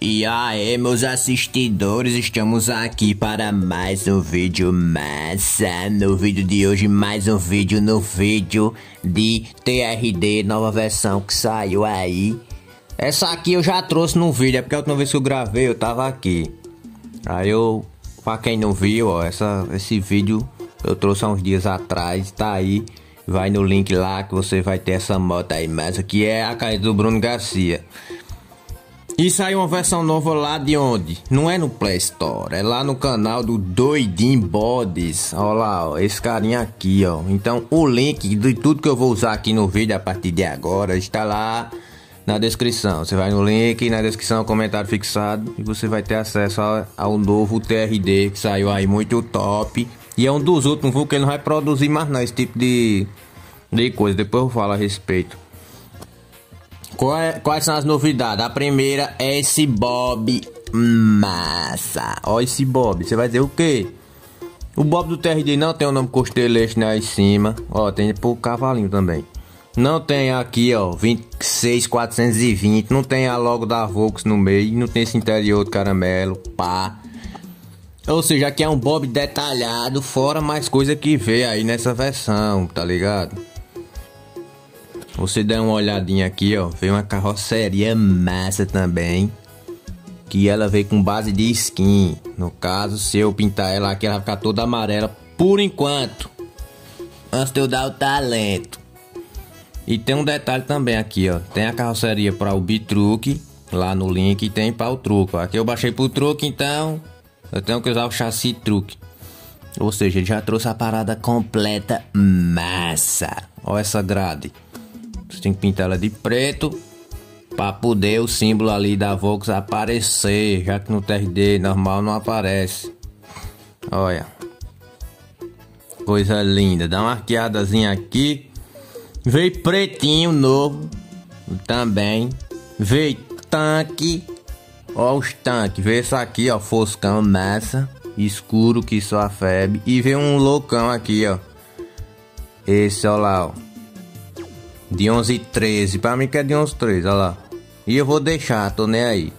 E aí, meus assistidores, estamos aqui para mais um vídeo massa. No vídeo de hoje, mais um vídeo no vídeo de TRD, nova versão que saiu aí. Essa aqui eu já trouxe no vídeo, é porque a última vez que eu gravei eu tava aqui. Aí eu, pra quem não viu, ó, esse vídeo eu trouxe há uns dias atrás, tá aí. Vai no link lá que você vai ter essa moto aí, massa, que é a caneta do Bruno Garcia. E saiu uma versão nova lá de onde? Não é no Play Store, é lá no canal do Doidinho Bodes. Olha lá, ó, esse carinha aqui, ó. Então o link de tudo que eu vou usar aqui no vídeo a partir de agora está lá na descrição. Você vai no link, na descrição, comentário fixado, e você vai ter acesso ao novo TRD que saiu aí, muito top. E é um dos últimos, porque ele não vai produzir mais não esse tipo de coisa. Depois eu falo a respeito. Quais são as novidades? A primeira é esse Bob massa. Ó esse Bob, você vai dizer o quê? O Bob do TRD não tem o nome Constellation aí em cima. Ó, tem pro cavalinho também. Não tem aqui, ó, 26420. Não tem a logo da Volks no meio. Não tem esse interior de caramelo, pá. Ou seja, aqui é um Bob detalhado, fora mais coisa que veio aí nessa versão, tá ligado? Você dá uma olhadinha aqui, ó, veio uma carroceria massa também, que ela veio com base de skin. No caso, se eu pintar ela aqui, ela vai ficar toda amarela por enquanto, antes de eu dar o talento. E tem um detalhe também aqui, ó, tem a carroceria para o bitruque lá no link, e tem para o truque. Aqui eu baixei pro truque, então eu tenho que usar o chassi truque. Ou seja, ele já trouxe a parada completa massa. Olha essa grade. Você tem que pintar ela de preto para poder o símbolo ali da Volks aparecer, já que no TRD normal não aparece. Olha, coisa linda. Dá uma arqueadazinha aqui. Veio pretinho novo também. Veio tanque. Ó os tanques. Veio esse aqui, ó, foscão massa, escuro que só a febre. E veio um loucão aqui, ó. Esse, ó lá, ó, de 1113, pra mim que é de 1113, olha lá. E eu vou deixar, tô nem aí.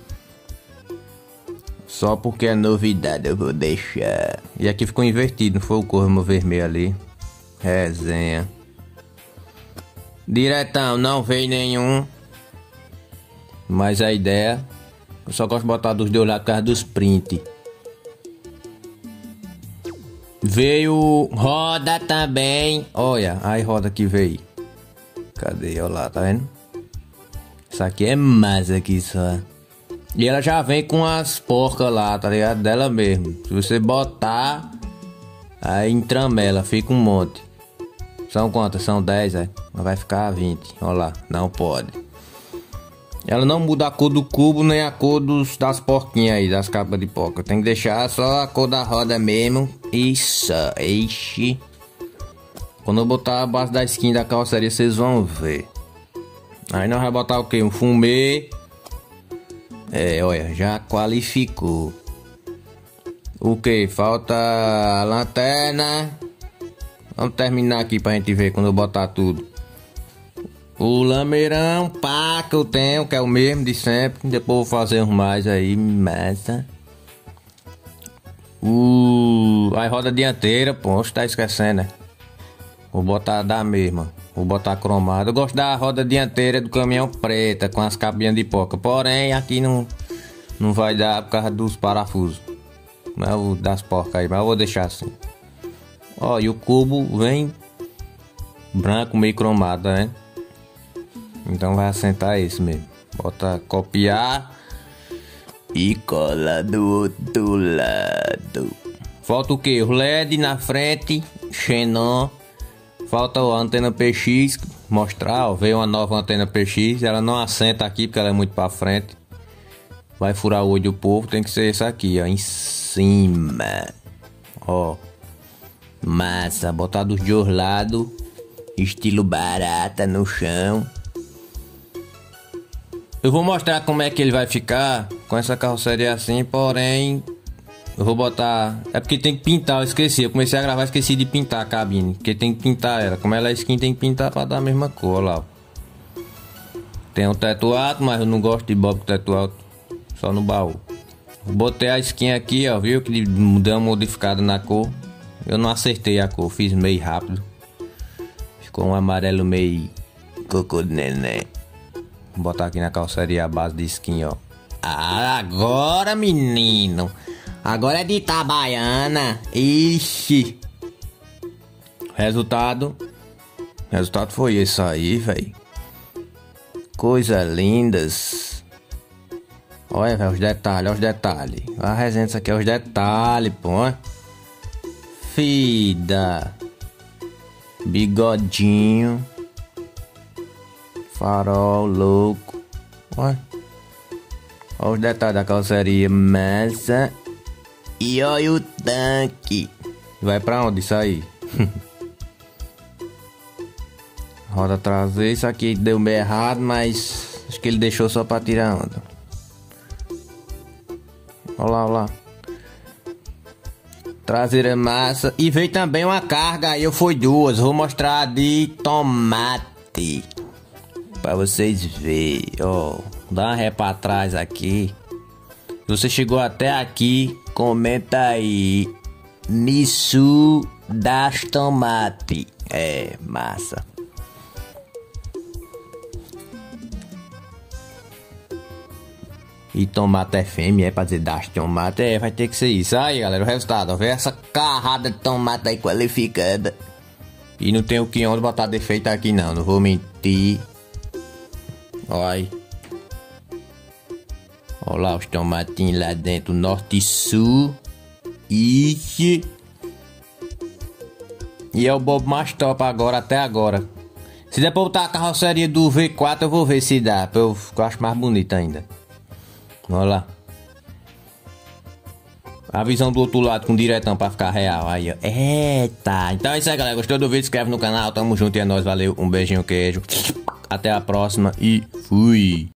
Só porque é novidade eu vou deixar. E aqui ficou invertido, não foi o corvo vermelho ali. Resenha. Diretão, não veio nenhum. Mas a ideia, eu só gosto de botar dos dois lados por causa dos print. Veio roda também. Olha, aí roda que veio. Cadê? Olha lá, tá vendo? Isso aqui é massa aqui só. E ela já vem com as porcas lá, tá ligado? Dela mesmo. Se você botar, aí entramela, fica um monte. São quantas? São 10, é? Mas vai ficar 20. Olha lá, não pode. Ela não muda a cor do cubo, nem a cor das porquinhas aí, das capas de porca. Tem que deixar só a cor da roda mesmo. Isso, ixi. Quando eu botar a base da skin da carroceria, vocês vão ver. Aí nós vamos botar o que? Um fumê. É, olha, já qualificou. O que? Falta a lanterna. Vamos terminar aqui pra gente ver quando eu botar tudo. O lameirão, pá, que eu tenho, que é o mesmo de sempre. Depois eu vou fazer uns mais aí, massa. A roda dianteira, pô, você tá esquecendo, né? Vou botar da mesma. Vou botar cromada. Eu gosto da roda dianteira do caminhão preta, com as capinhas de poca. Porém, aqui não vai dar por causa dos parafusos. Mas das porcas aí, mas eu vou deixar assim. Ó, e o cubo vem branco, meio cromado, né? Então vai assentar esse mesmo. Bota copiar e cola do outro lado. Falta o que? O LED na frente, xenon. Falta a antena PX, mostrar, ó, veio uma nova antena PX, ela não assenta aqui porque ela é muito para frente. Vai furar o olho do povo, tem que ser esse aqui, ó, em cima. Ó, massa, botar dos dois lados, estilo barata no chão. Eu vou mostrar como é que ele vai ficar com essa carroceria assim, porém eu vou botar... É porque tem que pintar, eu esqueci. Eu comecei a gravar, esqueci de pintar a cabine. Porque tem que pintar ela. Como ela é skin, tem que pintar pra dar a mesma cor, ó lá. Tem um teto alto, mas eu não gosto de Bob com teto alto. Só no baú. Botei a skin aqui, ó, viu? Que deu uma modificada na cor. Eu não acertei a cor, fiz meio rápido. Ficou um amarelo meio cocô de neném. Vou botar aqui na calçaria a base de skin, ó. Ah, agora, menino. Agora é de Itabaiana. Ixi. Resultado foi esse aí, velho. Coisa lindas. Olha, velho, os detalhes, olha os detalhes. A resenha disso aqui é os detalhes, pô. Olha. Fida. Bigodinho. Farol louco. Olha. Olha os detalhes da calçaria. Massa. E olha o tanque. Vai pra onde isso aí? Roda traseira. Isso aqui deu meio errado, mas acho que ele deixou só pra tirar onda. Olha lá, olha lá. Traseira massa. E veio também uma carga aí, eu fui duas. Vou mostrar de tomate pra vocês verem. Ó, dá uma ré pra trás aqui. Se você chegou até aqui, comenta aí. Nisso das tomate. É, massa. E tomate é fêmea, é pra dizer das tomate, é, vai ter que ser isso. Aí, galera, o resultado, ó, vê essa carrada de tomate aí qualificada. E não tem o que onde botar defeito aqui não vou mentir. Olha. Olha lá os tomatinhos lá dentro, norte e sul. Ixi. E é o bobo mais top agora, até agora. Se der pra botar a carroceria do V4, eu vou ver se dá, pra eu acho mais bonito ainda. Olha lá. A visão do outro lado com diretão pra ficar real. Aí, ó. Eita. Então é isso aí, galera. Gostou do vídeo? Se inscreve no canal. Tamo junto e é nóis. Valeu. Um beijinho, queijo. Até a próxima e fui.